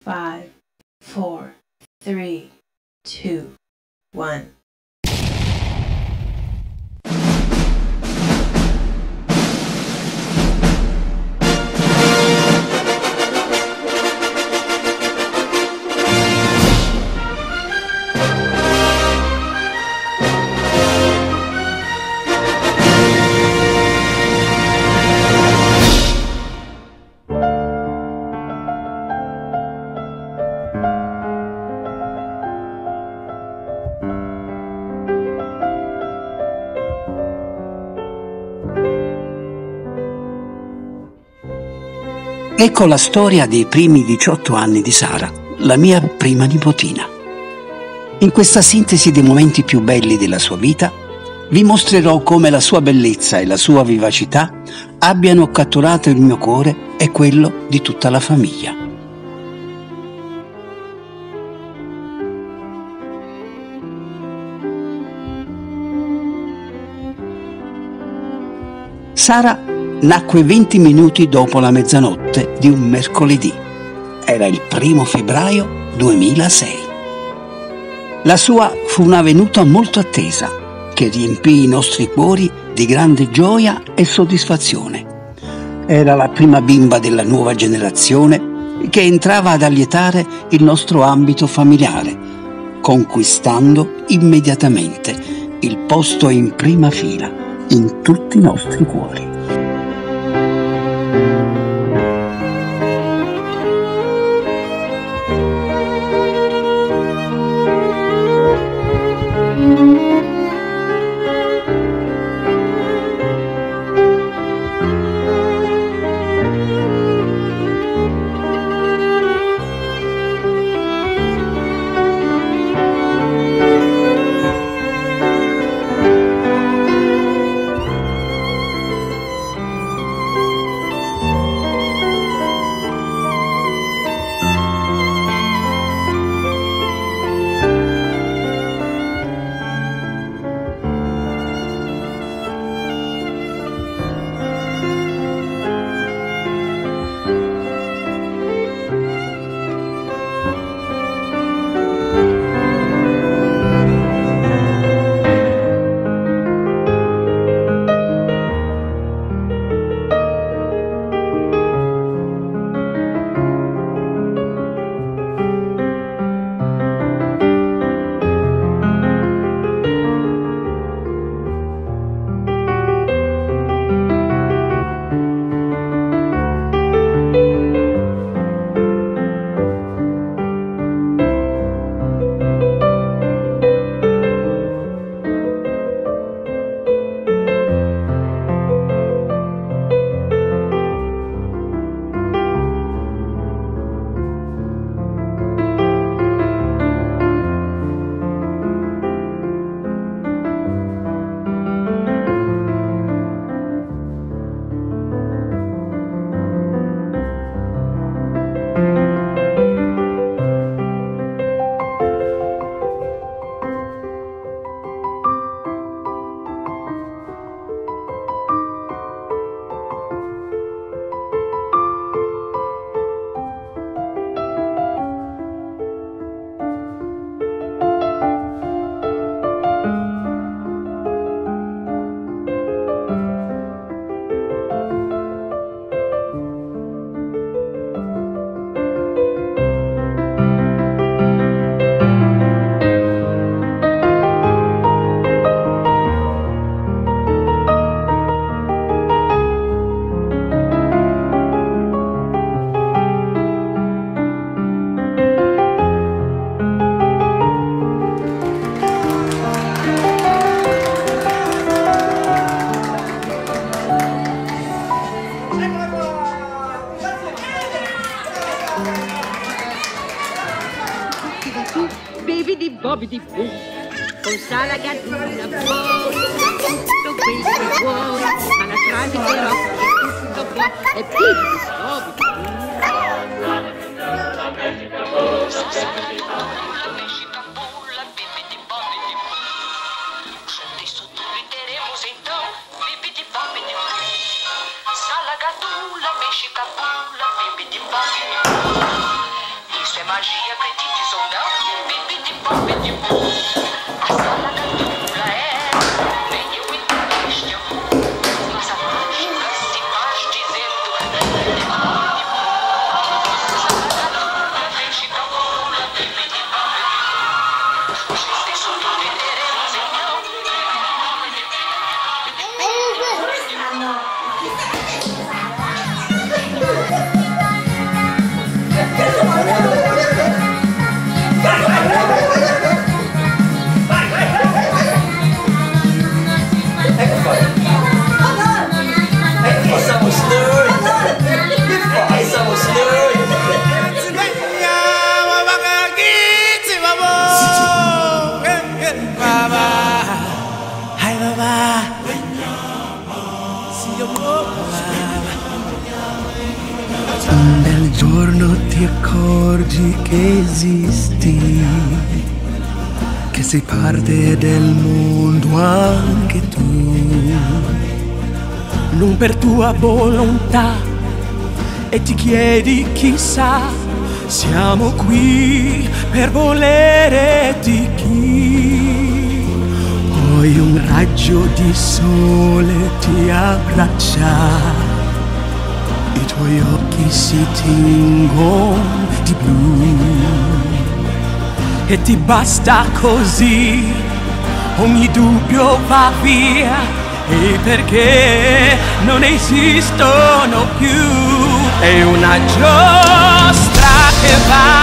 5, 4, 3, 2, 1. Ecco la storia dei primi 18 anni di Sara, la mia prima nipotina. In questa sintesi dei momenti più belli della sua vita, vi mostrerò come la sua bellezza e la sua vivacità abbiano catturato il mio cuore e quello di tutta la famiglia. Sara nacque 20 minuti dopo la mezzanotte di un mercoledì. Era il 1° febbraio 2006. La sua fu una venuta molto attesa, che riempì i nostri cuori di grande gioia e soddisfazione. Era la prima bimba della nuova generazione che entrava ad allietare il nostro ambito familiare, conquistando immediatamente il posto in prima fila in tutti i nostri cuori. Bobidi-boo, con Sara Gattuna buona, tutto quel che vuoi, ma la tramite l'occhio è tutto qua, e Bobidi-boo. Sala Gattuna, Mexica Pula, Bibidi-Bobidi-Boo. Isso accorgi che esisti, che sei parte del mondo anche tu, non per tua volontà, e ti chiedi chissà, siamo qui per volere di chi. Poi un raggio di sole ti abbraccia, i tuoi occhi si tingono di blu, e ti basta così, ogni dubbio va via, e perché non esistono più. È una giostra che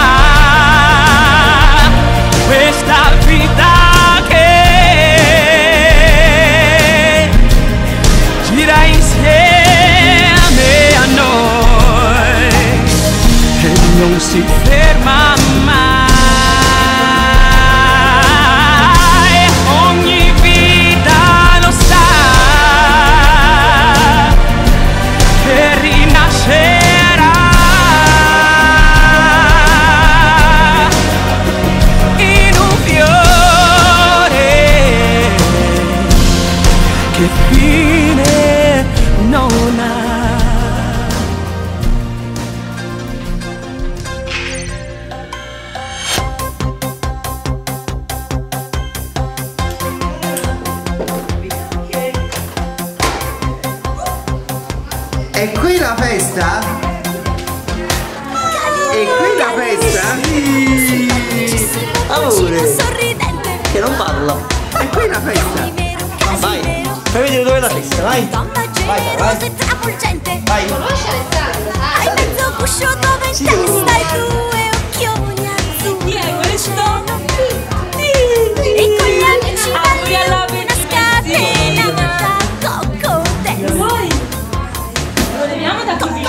va, questa vita che gira insieme a noi e non si ferma mai. Ogni vita lo sa che rinascerà in un fiore che fine non ha. E qui la festa? E qui la festa? Sì! Amore! Che non parla! E qui la festa? Vai! Fai vedere dove è la festa, vai! Vai, vai! Vai! Hai mezzo guscio dove in testa e due occhioni azzurri. Chi è questo? E con gli amici balli una scatenata Coco Dance. Lo leviamo da qui.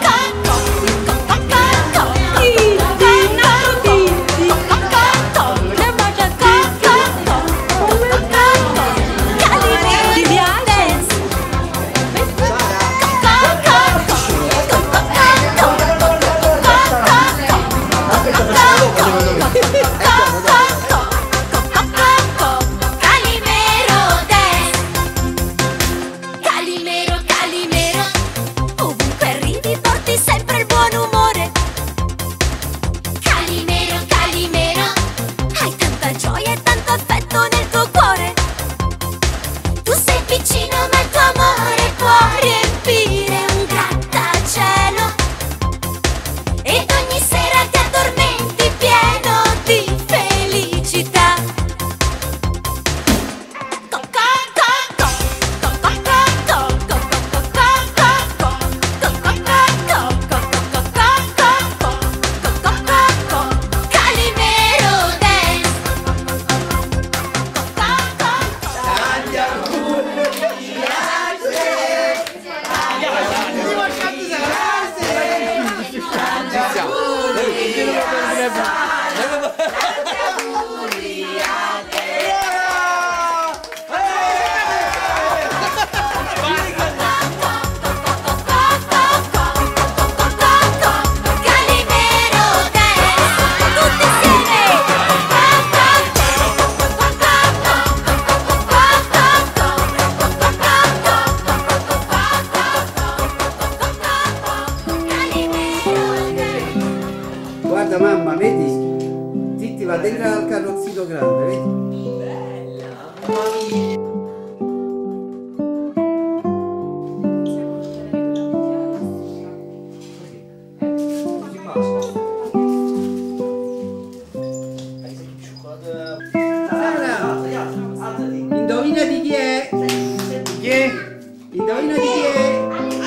Guarda mamma, vedi? Titti va dentro al carrozzino grande, vedi? Indovina di chi è? Chi è? Indovina di chi è?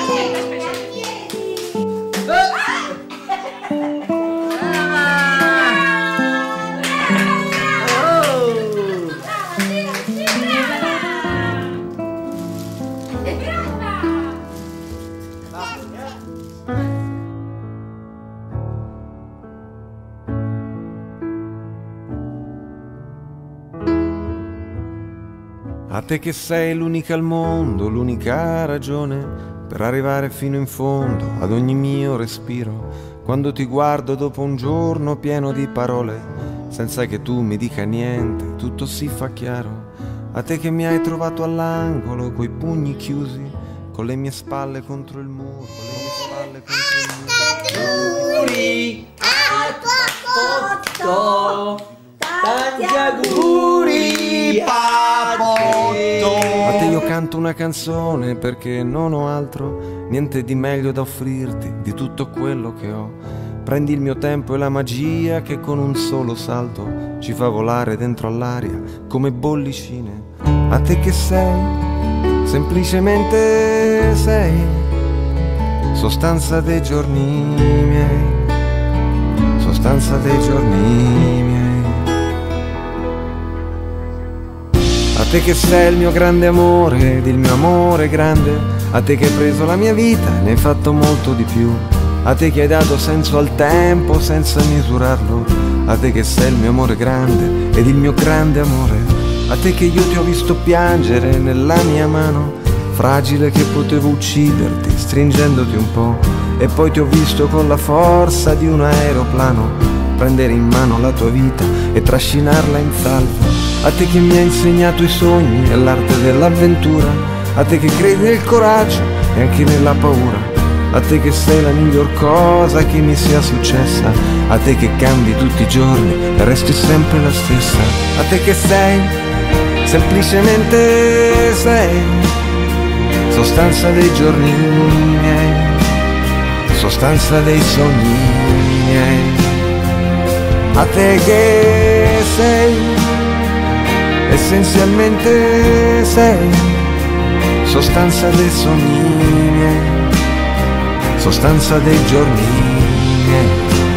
A te che sei l'unica al mondo, l'unica ragione per arrivare fino in fondo ad ogni mio respiro. quando ti guardo dopo un giorno pieno di parole, senza che tu mi dica niente, tutto si fa chiaro. A te che mi hai trovato all'angolo, coi pugni chiusi, con le mie spalle contro il muro, con le mie spalle contro il muro. Tanti auguri, papotto. A te io canto una canzone perché non ho altro, niente di meglio da offrirti di tutto quello che ho. Prendi il mio tempo e la magia che con un solo salto ci fa volare dentro all'aria come bollicine. A te che sei, semplicemente sei, sostanza dei giorni miei, sostanza dei giorni miei. A te che sei il mio grande amore ed il mio amore grande, a te che hai preso la mia vita e ne hai fatto molto di più, a te che hai dato senso al tempo senza misurarlo, a te che sei il mio amore grande ed il mio grande amore, a te che io ti ho visto piangere nella mia mano, fragile che potevo ucciderti stringendoti un po', e poi ti ho visto con la forza di un aeroplano prendere in mano la tua vita e trascinarla in salvo. A te che mi hai insegnato i sogni e l'arte dell'avventura, a te che credi nel coraggio e anche nella paura, a te che sei la miglior cosa che mi sia successa, a te che cambi tutti i giorni e resti sempre la stessa, a te che sei, semplicemente sei, sostanza dei giorni miei, sostanza dei sogni miei, a te che sei, essenzialmente sei, sostanza dei sogni miei, sostanza dei giorni miei.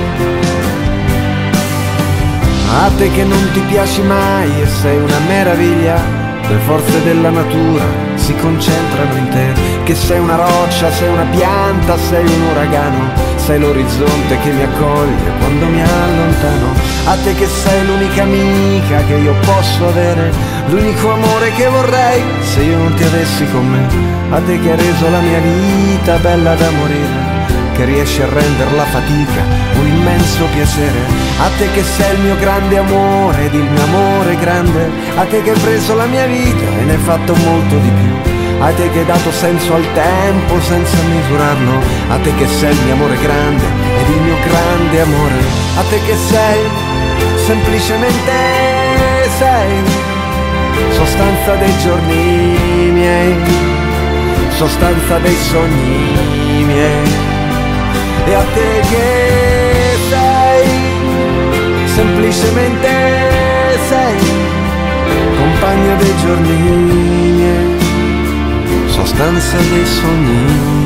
A te che non ti piaci mai e sei una meraviglia, le forze della natura si concentrano in te, che sei una roccia, sei una pianta, sei un uragano, sei l'orizzonte che mi accoglie quando mi allontano. A te che sei l'unica amica che io posso avere, l'unico amore che vorrei se io non ti avessi con me. A te che hai reso la mia vita bella da morire, che riesci a rendere la fatica un immenso piacere. A te che sei il mio grande amore ed il mio amore grande, a te che hai preso la mia vita e ne hai fatto molto di più, a te che hai dato senso al tempo senza misurarlo, a te che sei il mio amore grande ed il mio grande amore, a te che sei, semplicemente sei, sostanza dei giorni miei, sostanza dei sogni miei, e a te che sei, semplicemente sei, compagna dei giorni miei, sostanza dei sogni.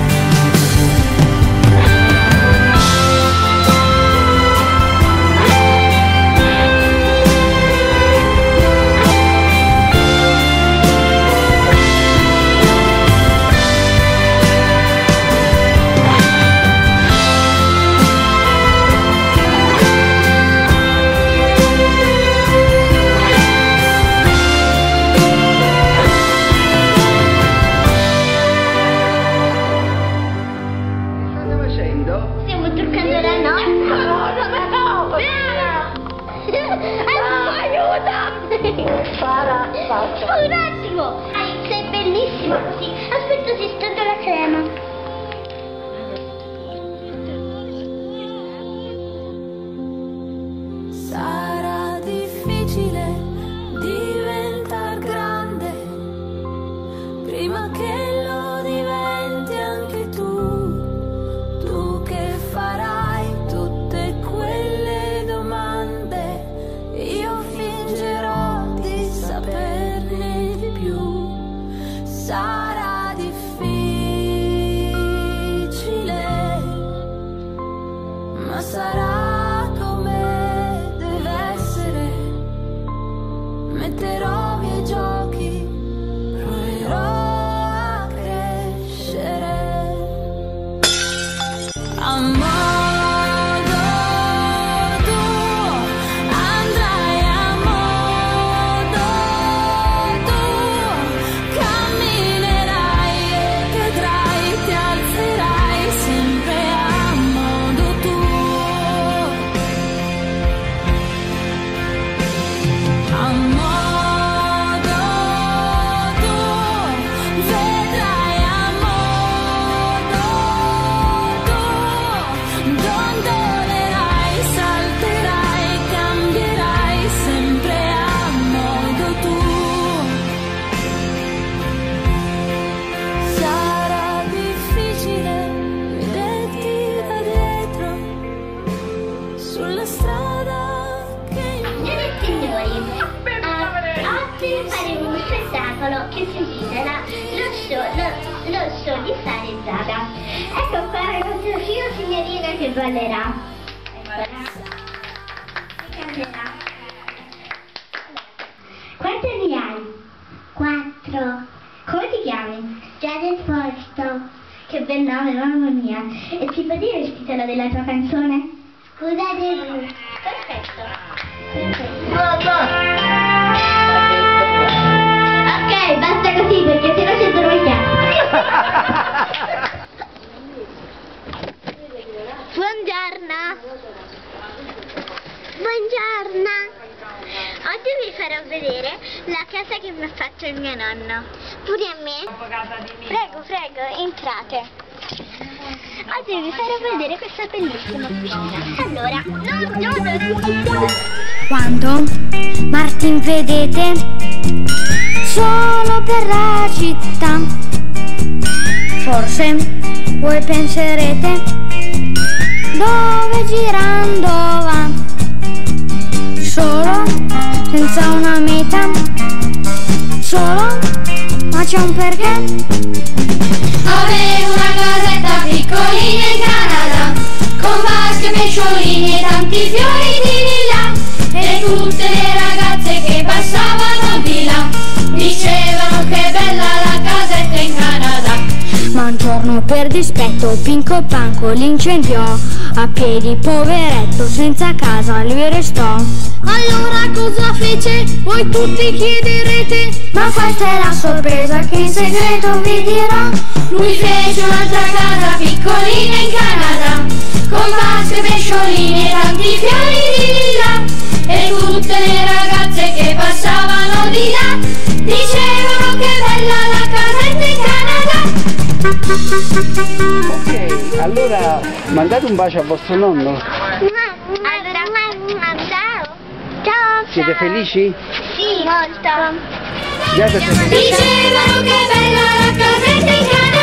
Un attimo! Sei bellissimo così! Aspetta, si stende la crema! Sarà difficile diventare grande prima che lo diventi anche tu. Tu che farai tutte quelle domande, io fingerò di saperne di più. Sarà difficile sulla strada che Signore e signori, oggi faremo un spettacolo che si intitola lo show di Sara e Giada. Ecco qua il nostro filo signorina che ballerà. Eccola. Che canterà. Quanti anni hai? 4. Come ti chiami? Giada Esposito. Che bel nome, mamma mia. E ci puoi dire il titolo della tua canzone? Scusa Gesù. Perfetto. Ok, basta così perché sennò ci addormentiamo. Buongiorno. Buongiorno. Oggi vi farò vedere la casa che mi ha fatto il mio nonno. Pure a me. Prego, entrate. Oggi vi farò vedere questa bellissima cucina. Allora, no. Quando Martin vedete solo per la città, forse voi penserete dove girando va, solo senza una meta, solo ma c'è un perché. Avevo una casetta piccolina in Canada, con vasche, pesciolini e tanti fiori di lilla, e tutte le ragazze che passavano di là dicevano che bella la casetta in Canada. Ma un giorno per dispetto Pinco Panco l'incendiò, a piedi poveretto senza casa lui restò. Allora cosa fece? Voi tutti chiederete, ma questa è la sorpresa che in segreto vi dirò. Lui fece un'altra casa piccolina in Canada, con vasche, pesciolini e tanti fiori di lilla, e tutte le ragazze che passavano di là dicevano che bella la casetta in Canada. Ok, allora mandate un bacio a vostro nonno. Ciao. Ciao. Siete felici? Sì, molto. Giada, sei felice? Dicevano che bella la casetta in Canada.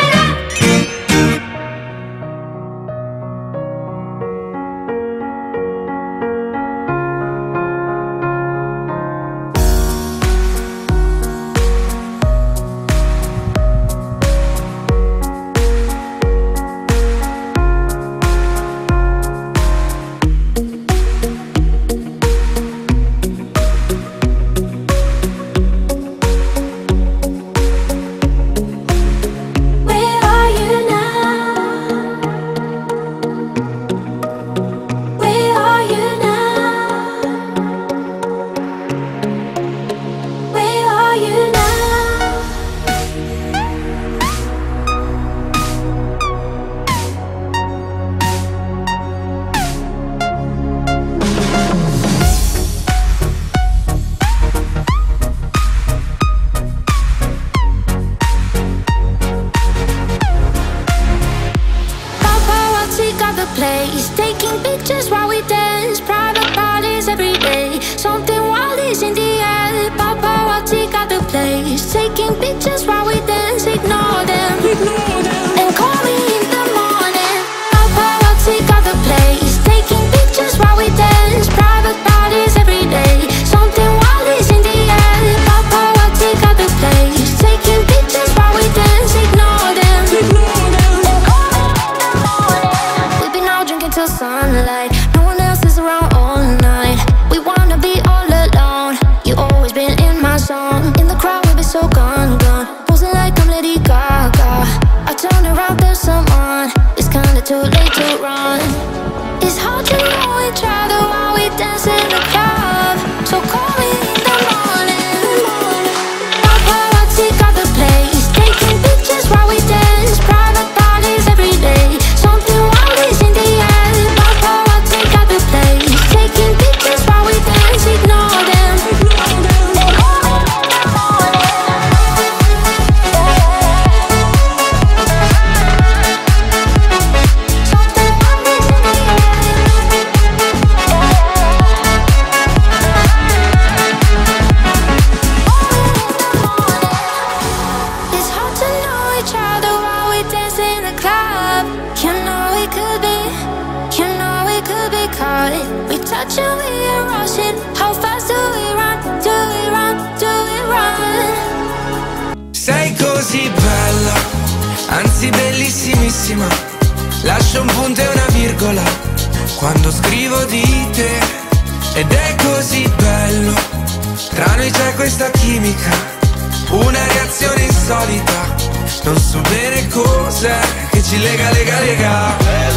Without you we are rushing. How fast do we run? Do we run? Do we run? Sei così bella, anzi bellissimissima. Lascio un punto e una virgola quando scrivo di te. Ed è così bello, tra noi c'è questa chimica, una reazione insolita. Non so bene cos'è che ci lega, lega, lega.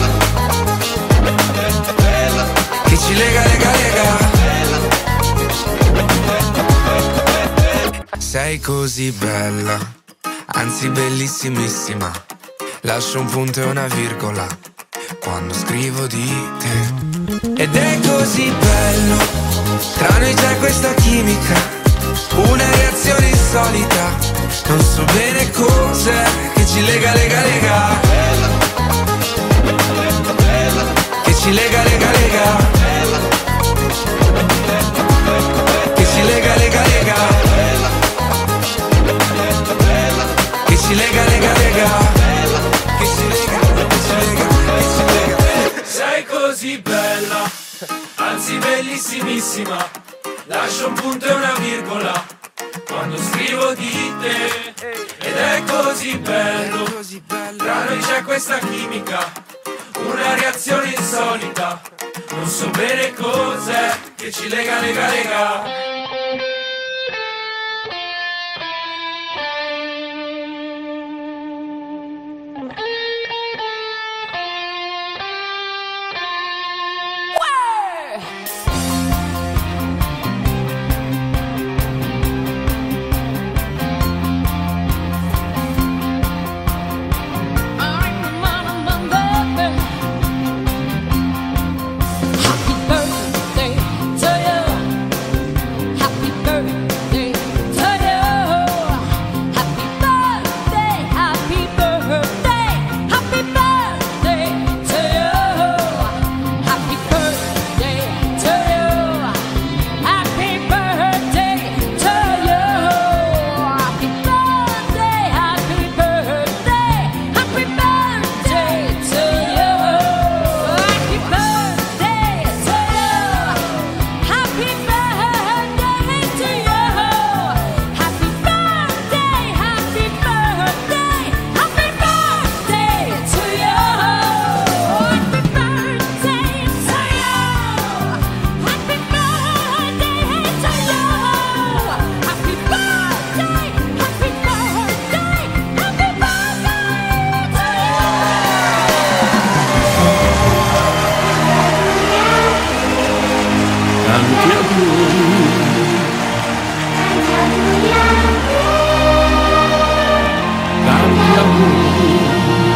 Che ci lega, lega, lega. Sei così bella, anzi bellissimissima. Lascio un punto e una virgola quando scrivo di te. Ed è così bello, tra noi c'è questa chimica, una reazione insolita. Non so bene cos'è che ci lega, lega, lega. Che ci lega, lega, lega. Che ci lega, lega, lega. Che ci lega, lega, lega. Che ci lega, che ci lega, che ci lega. Sei così bella, anzi bellissimissima. Lascio un punto e una virgola quando scrivo di te. Ed è così bello, tra noi c'è questa chimica, una reazione insolita. Non so bene cos'è che ci lega, lega, lega.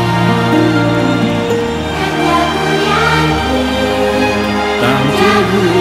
Tanti auguri.